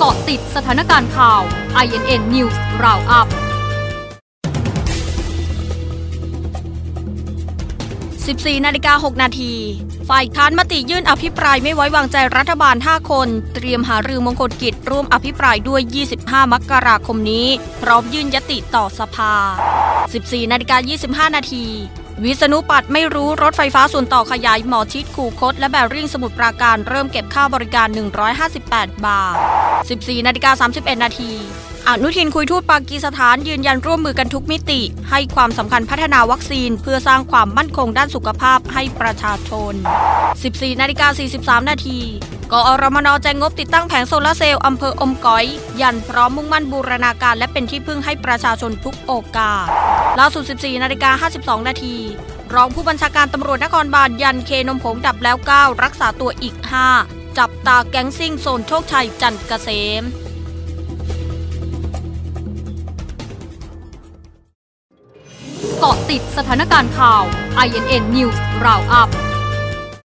เกาะติดสถานการณ์ข่าว INN News Roundup 14:06 นาทีฝ่ายค้านมติยื่นอภิปรายไม่ไว้วางใจรัฐบาล5คนเตรียมหารือมงคลกิจร่วมอภิปรายด้วย25 มกราคมนี้พร้อมยื่นยติต่อสภา 14:25 นาทีวิษณุปัตย์ไม่รู้รถไฟฟ้าส่วนต่อขยายหมอชิดคูคตและแบริ่งสมุทรปราการเริ่มเก็บค่าบริการ158 บาท 14:31 นาทีอนุทินคุยทูตปากีสถานยืนยันร่วมมือกันทุกมิติให้ความสำคัญพัฒนาวัคซีนเพื่อสร้างความมั่นคงด้านสุขภาพให้ประชาชน 14:43 นาทีกอรมน.แจงงบติดตั้งแผงโซลาร์เซลล์อำเภออมก๋อยยันพร้อมมุ่งมั่นบูรณาการและเป็นที่พึ่งให้ประชาชนทุกโอกาสล่าสุด 14:52 นาทีรองผู้บัญชาการตำรวจนครบาลยันเคนมผงดับแล้ว9รักษาตัวอีก5จับตาแก๊งซิ่งโซนโชคชัยจันทร์เกษมเกาะติดสถานการณ์ข่าว INN News Roundup